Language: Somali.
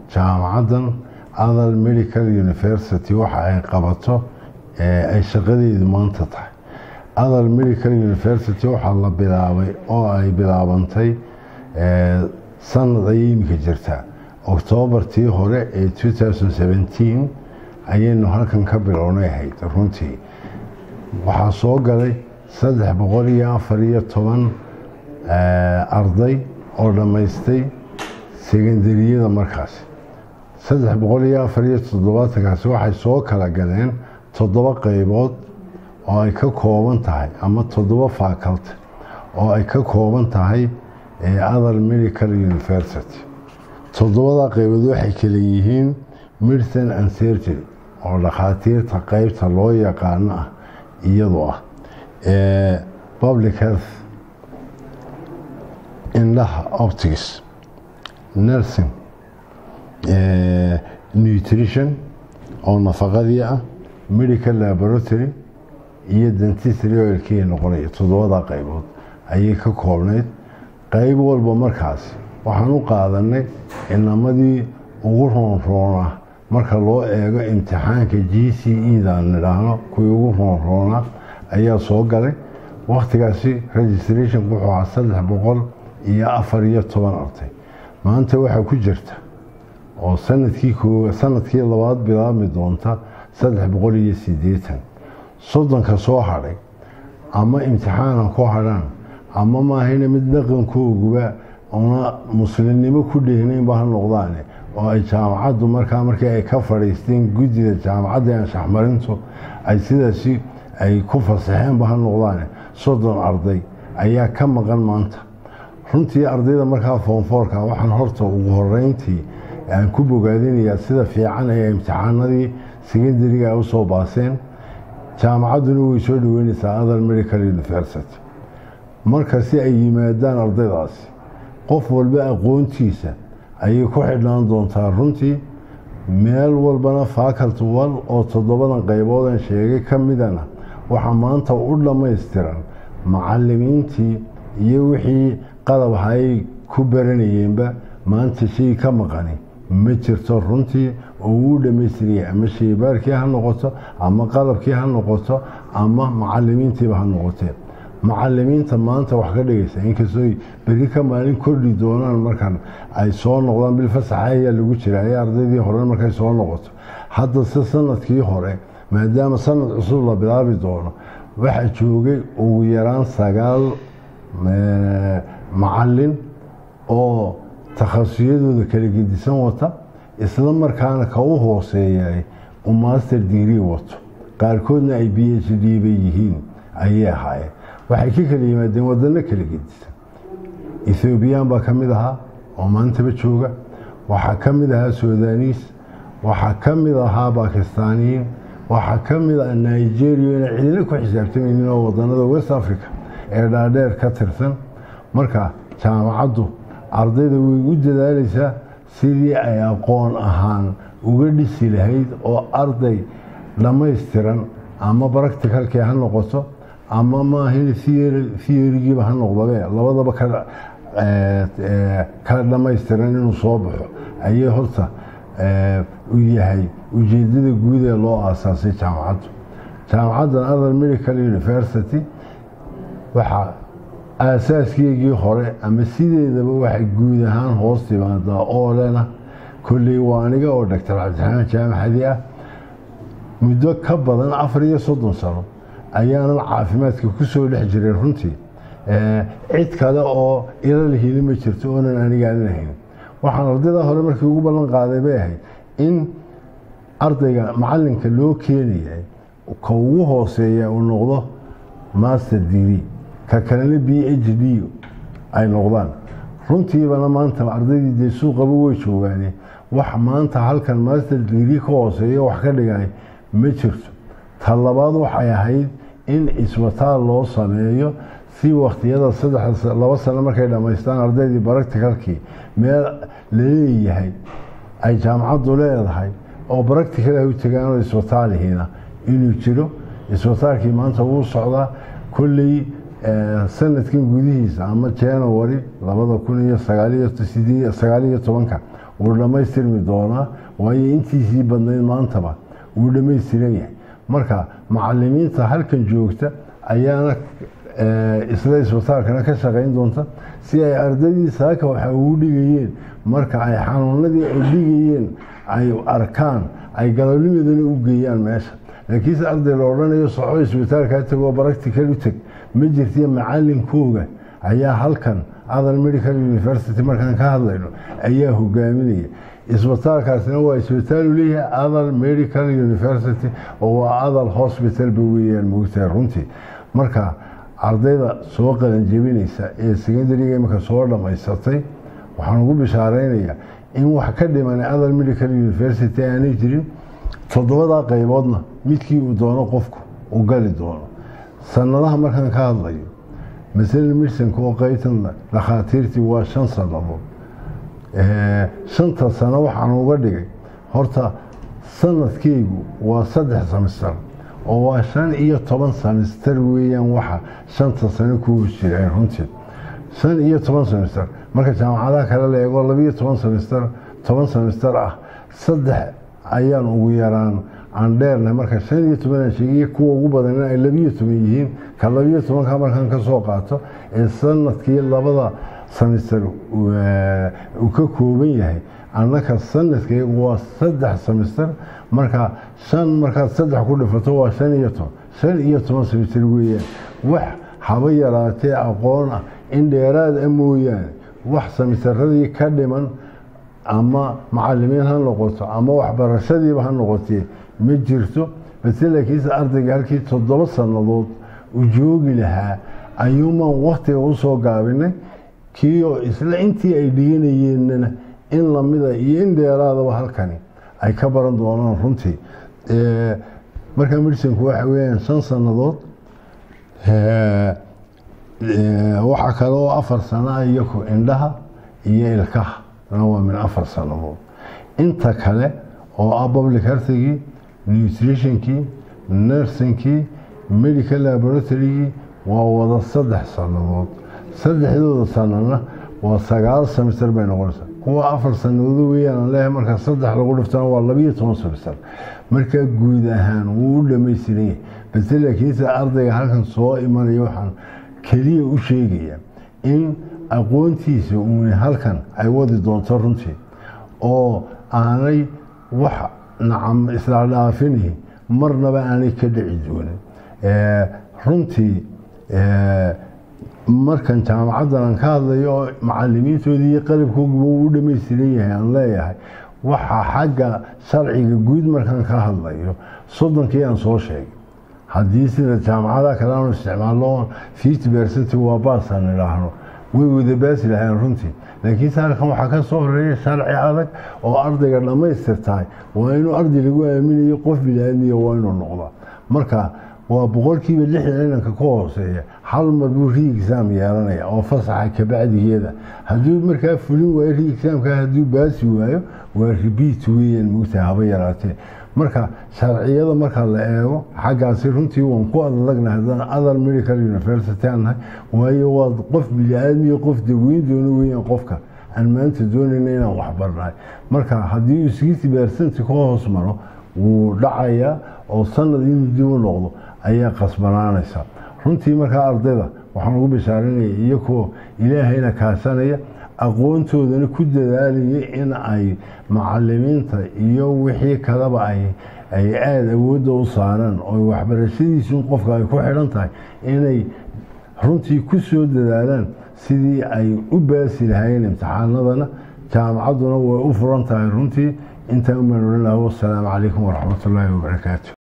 jaamacadan Adal Medical University waxa ay qabato ay shaqadeedu maanta tahay Adal Medical University waxa la bilaabay oo ay bilaabantay sanad ay imika jirtaa October-tii hore ee 2017 ayaynu halkan ka bilownay hayd runtii waxaa soo galay 314 arday oo dhamaystay secondariyada markaas 347 kaas waxay soo kala galeen 7 qaybood oo ay ka kooban tahay ama 7 faculty oo ay ka kooban tahay Adal Medical University 7 qaybood waxay kala yihiin medicine and surgery oo dhakhaatiirta qaybta loo yaqaan iyadoo public health indhaha optics nursing nutrition oo nafaqadii medical laboratory iyo dentistry oo ilkii noqonay 7 qaybood ayay ka koobnayd qayb walba markaas waxaan u qaadanay inamadii ugu roon marka loo eego imtixaanka GCE-da nidhaahno kuwii ugu roon ayaa soo galay waqtigaasi registration wuxuu ahaa 314 arday maanta waxa ku jirta oo sanadkii labaad bilaabmi doonta 380 soddonka soo haray ama imtixaan ku haraan ama ma ahayna mid dhaqankooguba ona muslimnimo ku dheehnayn baa noqdaan oo ay jaamacaddu markii ay ka fariisteen guddiga jaamacadda aan shaxmarinto ay sidaasi ay ku fasaxeen baa noqdaan 30 arday ayaa ka maqan maanta runtii ardayda markaa form 4ka waxaan horta ugu horeyntii aan ku bogaadinayaa sida fiican ay imtixaanadii secondary-ga u soo baaseen jaamacadduna way soo dhaweynaysaa Adal Medical University marka si ay yimaadaan ardaydaasi qof walba aqoontiisa ayay ku xidhnaan doontaa runtii meel walbana faculty wal oo 7 qaybood aan sheegay ka midana waxa maanta u dhameystiran macallimiintii iyo wixii qalab ay ku baranayeenba maanta shay ka maqani ma jirto runtii oo uu dhameystiriyay ama shaybaarkii ha noqoto ama qalabkii ha noqoto ama macallimiintii ha noqotee macallimiinta maanta wax ka dhigaysa inkastoo bari ka maalin kordhi doonaan markan ay soo noqdaan bil fasaxaya lagu jiray ardaydii hore markay soo noqoto hadda sanadkii hore maadaama sanad cusub la bilaabi doono waxa joogay ugu yaraan 9 macallin oo takhasusiyadooda kala gedisan wata isla markaana ka u hooseeyay master degree wato qaarkoodna ay PhD bay yihiin ayay ahaayeen waxay ka kala yimaadeen waddanno kala gedisan Ethiopian baa ka mid ahaa oo maantaba jooga waxaa ka mid ahaa Sudanese waxaa ka mid ahaa Pakistaniyiin waxaa ka mid ah Nigeria cidina ku xisaabtamayeen oo wadannada West Africa ee dhaadheer ka tirsan marka jaamacaddu ardayda way u dadaalaysaa sidii ay aqoon ahaan uga dhisi lahayd oo arday dhameystiran ama practicalkii ha noqoto ama ma ahayn theory-giiba ha noqdaba labadaba ka dhameystiran inuu soo baxo ayay horta u yahay ujeedada guud ee loo aasaasay jaamacaddan Adal Medical University waxa aasaaskii hore ama sideedaba waxa guud ahaan hoos timaadaa oo lena kulli waaniga oo Dr. Cabdiraxmaan Jaamaxadi muddo ka badan 34 sano ayaana caafimaadka ku soo dhex jiray runtii cid kale oo ila lehina ma jirto oo aniga aanayn waxaan ardayda hore markii ugu ballan qaaday bay ahayd in ardayga macallinka loo keenayay ka ugu hooseeya uu noqdo master degree ka kalena PhD ay noqdaan runtii bana maanta ardaydii suuqaba way joogaan wax maanta halkan master degree ka hooseeya wax ka dhigay ma jirto talabaad waxay ahayd in isbitaal loo sameeyo si waqtiyada 2 sano markay dhameystaan ardaydii practicalkii meel leeyahay ay jaamacaddu leedahay oo practical ay u tagaan isbitaalihiina inuu jiro isbitaalkii maanta uu socdaa kulli sanadkan gudihiisa ama January 2019 wuu dhammaystirmi doonaa waayo intiisii badnayd maantaba wuu dhammaystiran yahay marka macallimiinta halkan joogta ayaana isla isbitaalkana ka shaqayn doonta si ay ardaydii saaka waxa ugu dhigayeen marka ay xanuunadii ay dhigayeen ay arkaan ay galabnimadana u geeyaan meesha laakiinse arday la odhanayo soco isbitaalkaa tagoo practical u tag ma jirtiyo macallinkooga ayaa halkan Adal Medical University markaan ka hadlayno ayaa hogaaminaya isbitaalkaasna waa isbitaal u leeyahay Adal Medical University oo waa Adal Hospital weeyaan moogtaa runtii marka ardayda soo qalan jebinaysa ee secondary imika soo dhamaysatay waxaan ugu bishaareynayaa in wax ka dhiman Adal Medical University aanay jirin toddobada qayboodna midkii uu doono qofku u gali doono sanadaha markaan ka hadlayo مثل ميرسن كو قيتن دخاتيرتي waa 5 sanadood 5 sano waxaan uga dhigay horta sanadkaygu waa 3 semester oo waa 15 semester weeyaan waxa 5 sano ku jiray runtii 15 semester marka jaamacadaha kale la eego 12 semester 10 semester ah 3 ayaan ugu yaraan aan dheerna marka 15 shaqo kuwa ugu badan ay 12 yihiin ka 12 ka markaan ka soo qaato ee sanadkii labada semester uu ka kooban yahay annaka sanadkii waa 3 semester marka 3 ku dhifato waa 15 semester weeyaan wax haba yaraatee aqoon in dheeraad mooyaan wax semesteradii ka dhiman ama macallimiin ha noqoto ama waxbarashadiiba ha noqotee ma jirto laakiinse ardayga halkii 7 sanadood u joogi lahaa ayuuma waqtiga u soo gaabinay kiyo isla intii ay dhiganayeen in la mida iyo in dheeraadaba halkani ay ka baran doonaan runtii marka medicine-ku waxa weeyaan 5 sanadood waxa kale oo 4 sano iyagu indhaha iyo ilkaha waa min 4 sanadood inta kale oo public health nutrition-kii nursing-kii medical laboratory waa wada 3 sanadood saddexdooda sanana waa 9 semester bay noqonaysaa kuwa 4 sanadood weeyaan leeyahay marka 3 lagu dhiftana waa 12 semester marka guud ahaan wuu dhameystiray laakiinse ardayga halkan soo imanaya waxaan kaliya u sheegayaa in aqoontiisa uu halkan ay wadi doonto runtii oo aanay wax nacam isla dhaafinayn marnaba aanay ka dhici doonin runtii markan jaamacadan ka hadlayo macallimiintoodii qalabkoodu uu dhameystiran yahay aan leeyahay waxa xagga sharciga guud markan ka hadlayo 30kii aan soo sheegay haddii sida jaamacada kale aan isticmaalo 50% waa baasan ilaahno way wada baasi lahayn runtii laakiin halkan waxa ka soo horeeyay sharci adag oo ardayga dhamaystirtay waa inuu arday lagu aaminayo qof bilaadmiyo waa inuu noqdo marka waa boqolkiiba 60 ka hooseeya hal mar buu exam yeelanaya oo fasaxa ka bacdigeeda haduu markaa fulin waayo examka haduu baasi waayo waa repeat weeyaan mutaaba yaraatay marka sharciyada marka la eego xaggaasi runtii waan ku adagnahay Adal Medical University waayo waa qof bilaadmiyo qof daweyn doono weeyaan qofka aan maanta doonayna inaan wax barnay marka haddii uu 60% ka hoos maro wuu dhacaya oo sanad inuu dib u noqdo ayaa qasbanaanaysa runtii marka ardayda waxaan ugu bishaarinayaa iyagoo ilaahayna kaasanaya aqoontoodana ku dadaalaya in ay macallimiinta iyo wixii kalaba ay aad awood u saaraan oo waxbarashadiisu qofka ay ku xiran tahay inay runtii ku soo dadaalaan sidii ay u baasi lahaayeen imtixaanadana jaamacaduna way u furan tahay runtii inta u manulilaahu assalamu calaykum waraxmatullaahi wabarakaatuh